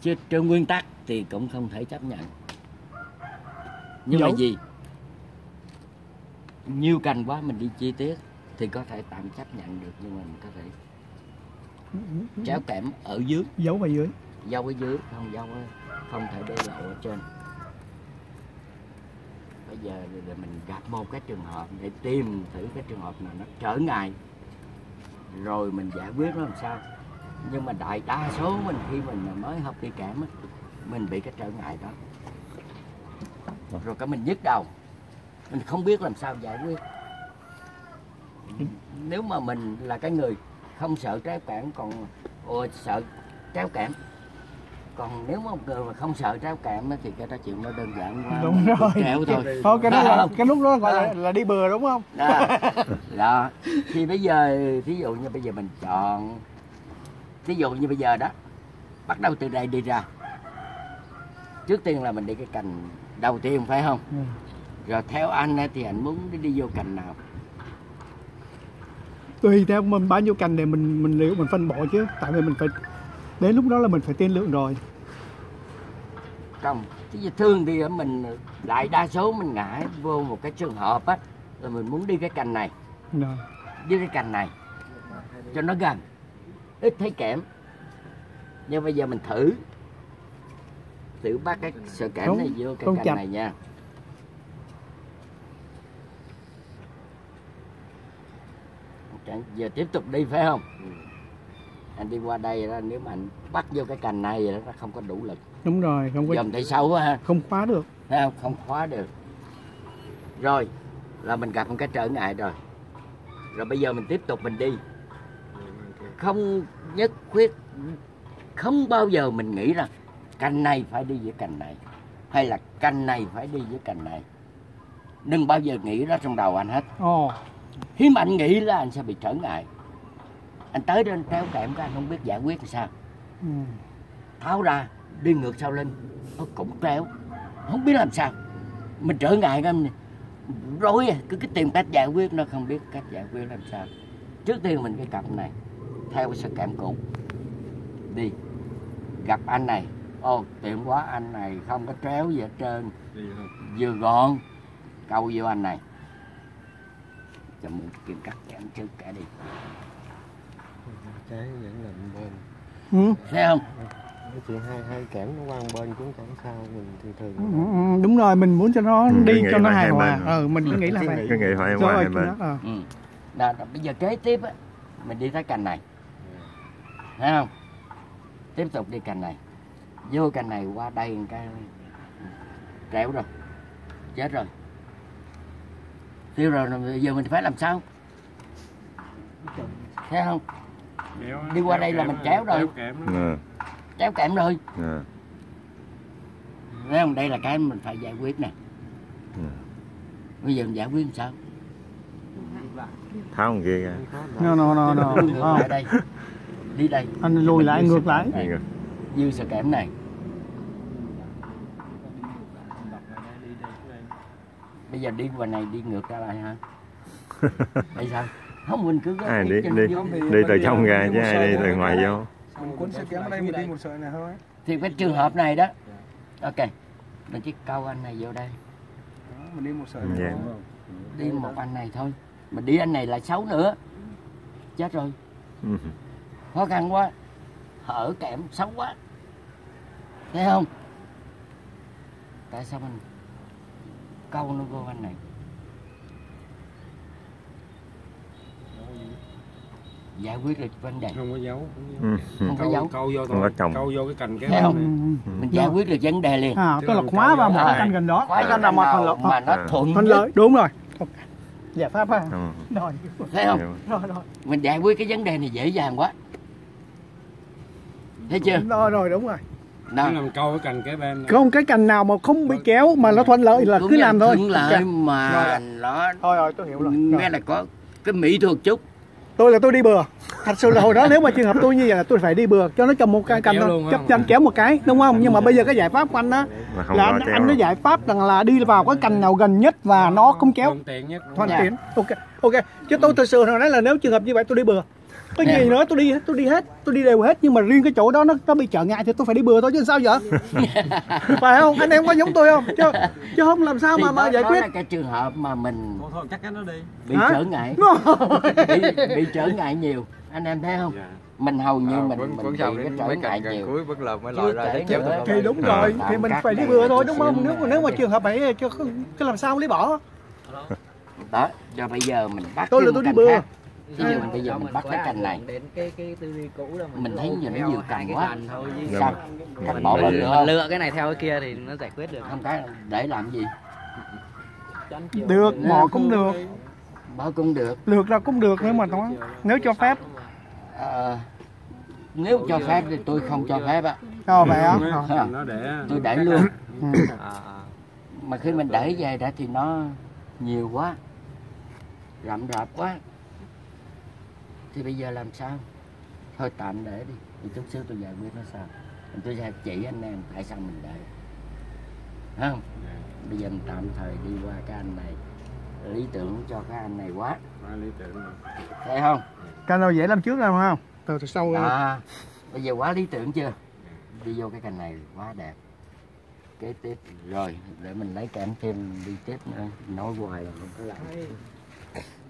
chứ trên nguyên tắc thì cũng không thể chấp nhận. Nhưng mà gì, nhiều cành quá mình đi chi tiết thì có thể tạm chấp nhận được, nhưng mà mình có thể chéo kẽm ở dưới, giấu ở dưới, dâu ở dưới, không thể để lộ ở trên. Bây giờ mình gặp một cái trường hợp để tìm thử cái trường hợp nào nó trở ngại rồi mình giải quyết nó làm sao. Nhưng mà đại đa số mình khi mình mới học đi kẽm mình bị cái trở ngại đó, rồi cái mình nhức đầu, mình không biết làm sao giải quyết. Nếu mà mình là cái người không sợ tréo kẽm, còn sợ tréo kẽm, còn nếu mà một người mà không sợ tréo kẽm thì cái đó chuyện nó đơn giản quá. Đúng rồi, treo thôi. Thôi cái lúc đó gọi là đi bừa đúng không? Đó. Thì bây giờ thí dụ như bây giờ mình chọn, thí dụ như bây giờ đó, bắt đầu từ đây đi ra, trước tiên là mình đi cái cành đầu tiên phải không? Rồi theo anh thì anh muốn đi vô cành nào? Tùy theo mình bao nhiêu cành để mình liệu mình phân bổ chứ, tại vì mình phải đến lúc đó là mình phải tiên lượng rồi. Không, chứ thường thì mình đại đa số mình ngại vô một cái trường hợp á, là mình muốn đi cái cành này, đi cái cành này cho nó gần, ít thấy kẽm. Nhưng bây giờ mình thử bắt cái sợi kẽm này vô cái cành này nha. Giờ tiếp tục đi phải không? Anh đi qua đây đó, nếu mà anh bắt vô cái cành này nó không có đủ lực. Đúng rồi, không có. Dòm thấy sâu quá ha. Không khóa được. Thấy không? Không khóa được. Rồi là mình gặp một cái trở ngại rồi. Rồi bây giờ mình tiếp tục mình đi. Không nhất quyết, không bao giờ mình nghĩ rằng cành này phải đi với cành này, hay là cành này phải đi với cành này. Đừng bao giờ nghĩ đó trong đầu anh hết. Khi mà anh nghĩ là anh sẽ bị trở ngại. Anh tới đó anh tréo kẽm cái anh không biết giải quyết làm sao. Tháo ra, đi ngược sau lưng, nó cũng tréo, không biết làm sao. Mình trở ngại cái rối, cứ tìm cách giải quyết, nó không biết cách giải quyết làm sao. Trước tiên mình cái cặp này, theo cái sợi kẽm cũ, đi, gặp anh này, tiện quá, anh này không có tréo gì hết trơn, vừa gọn, câu vô anh này. Cho mình kiếm cắt kẽm trước cả đi. Cái vẫn là bên. Thấy không? Cái chuyện hai kẽm nó qua bên cũng chẳng sao, mình thường. Đúng rồi, mình muốn cho nó đi cho nó hài hòa. Mình cứ nghĩ là vậy. Cứ nghĩ hài hòa hai bên. Đó, bây giờ kế tiếp á, mình đi tới cành này. Thấy không? Tiếp tục đi cành này. Vô cành này qua đây một cái trẻo rồi. Chết rồi. Tiêu rồi, giờ mình phải làm sao? Thấy không? Đi qua đây là mình chéo rồi. Chéo kẽm rồi. Thấy không? Đây là cái mình phải giải quyết nè. Bây giờ mình giải quyết làm sao? Tháo kia ra. No. Lại đây. Đi đây. Anh lùi lại, ngược lại. Dư sợi kẽm này. Bây giờ đi qua này đi ngược ra lại hả? Tại sao? Không, mình cứ đi từ trong ra chứ ai đi từ ngoài vô. Mình cuốn sợi kẽm ở đây, mình đi một sợi này thôi. Thì cái trường hợp này đó, ok, mình chỉ câu anh này vô đây. Mình đi một sợi này. Đi một anh này thôi. Mình đi anh này lại xấu nữa. Chết rồi. Khó khăn quá. Hở kẽm xấu quá. Thấy không? Tại sao mình câu nó vô anh này? Giải quyết được vấn đề. Không có dấu. Không có dấu. Câu vô thôi. Câu vô cái cành Thấy không? Mình giải quyết được vấn đề liền. Tức là khóa vào một cái cành gần đó. Khóa cành nào mà nó thuận lợi. Đúng rồi. Giải pháp ha. Rồi. Thấy không? Rồi. Mình giải quyết cái vấn đề này dễ dàng quá. Thấy chưa? Rồi, đúng rồi. Nó làm câu cái cành kế bên. Không cái cành nào mà không bị kéo mà nó thuận lợi là cứ làm thôi. Thuận lợi mà nó. Thôi tôi hiểu rồi. Nghe là có cái mỹ thuật chút. Tôi đi bừa. Thật sự là hồi đó nếu mà trường hợp tôi như vậy là tôi phải đi bừa cho nó cầm một cái cành chấp chân kéo một cái, đúng không? Nhưng mà bây giờ cái giải pháp của anh đó là anh nói giải pháp rằng là đi vào cái cành nào gần nhất và nó không kéo. Thuận tiện nhất. Thuận tiện. Ok. Chứ tôi thật sự nói là nếu trường hợp như vậy tôi đi bừa. Cái gì nữa tôi đi hết, tôi đi đều hết, nhưng mà riêng cái chỗ đó nó bị trở ngại thì tôi phải đi bừa thôi chứ sao vậy? Phải không? Anh em có giống tôi không? Chứ không làm sao mà giải quyết. Đó là cái trường hợp mà mình thôi chắc chắn nó đi. Bị trở ngại. bị trở ngại nhiều. Anh em thấy không? Mình hầu như mình bị cái trở ngại nhiều. Cuối bất lần mới lòi ra để kéo thì đúng rồi, thì mình phải đi bừa thôi đúng không? Nếu mà trường hợp ấy chứ làm sao lấy bỏ. Đó, cho bây giờ mình bắt tôi đi bừa. Bây giờ mình bắt cái cành này. Mình thấy giờ nó nhiều cành quá. Sao? Cắt bỏ bớt được không? Lựa cái này theo cái kia thì nó giải quyết được. Không cái để làm gì? Được, bỏ cũng được. Bỏ cũng được. Lược ra cũng được nếu cho phép. Nếu cho phép thì tôi không cho phép á. Vậy á? Tôi để luôn. Mà khi mình để về đã thì nó nhiều quá, rậm rạp quá, thì bây giờ làm sao? Thôi tạm để đi, thì chút xíu tôi giải quyết nó sao. Tôi sẽ chỉ anh em tại sao mình để, không? Bây giờ mình tạm thời đi qua cái anh này, lý tưởng cho cái anh này quá. Thấy không? Cành nào dễ làm trước rồi không? Từ sau. Bây giờ quá lý tưởng chưa? Đi vô cái cành này quá đẹp. Kế tiếp rồi để mình lấy kẽm thêm đi tiếp nữa, nói hoài là không có làm.